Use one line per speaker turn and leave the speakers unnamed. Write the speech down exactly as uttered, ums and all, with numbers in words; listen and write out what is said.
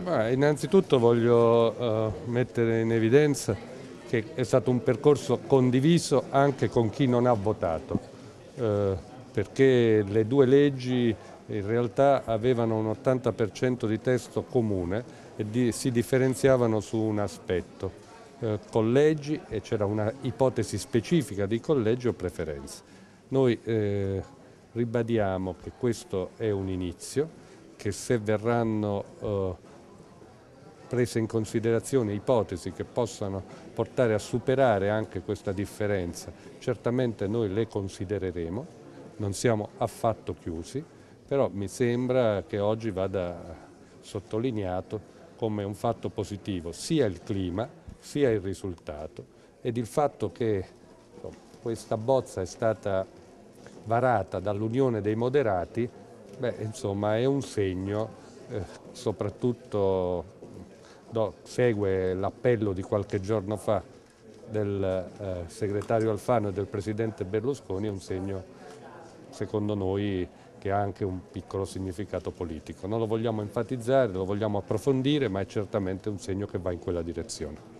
Beh, innanzitutto voglio uh, mettere in evidenza che è stato un percorso condiviso anche con chi non ha votato, eh, perché le due leggi in realtà avevano un ottanta per cento di testo comune e di, si differenziavano su un aspetto, eh, collegi, e c'era una ipotesi specifica di collegi o preferenze. Noi eh, ribadiamo che questo è un inizio, che se verranno eh, prese in considerazione ipotesi che possano portare a superare anche questa differenza, certamente noi le considereremo, non siamo affatto chiusi, però mi sembra che oggi vada sottolineato come un fatto positivo sia il clima, sia il risultato, ed il fatto che insomma, questa bozza è stata varata dall'Unione dei Moderati, beh, insomma, è un segno, eh, soprattutto do, segue l'appello di qualche giorno fa del eh, segretario Alfano e del presidente Berlusconi, è un segno, secondo noi, che ha anche un piccolo significato politico. Non lo vogliamo enfatizzare, lo vogliamo approfondire, ma è certamente un segno che va in quella direzione.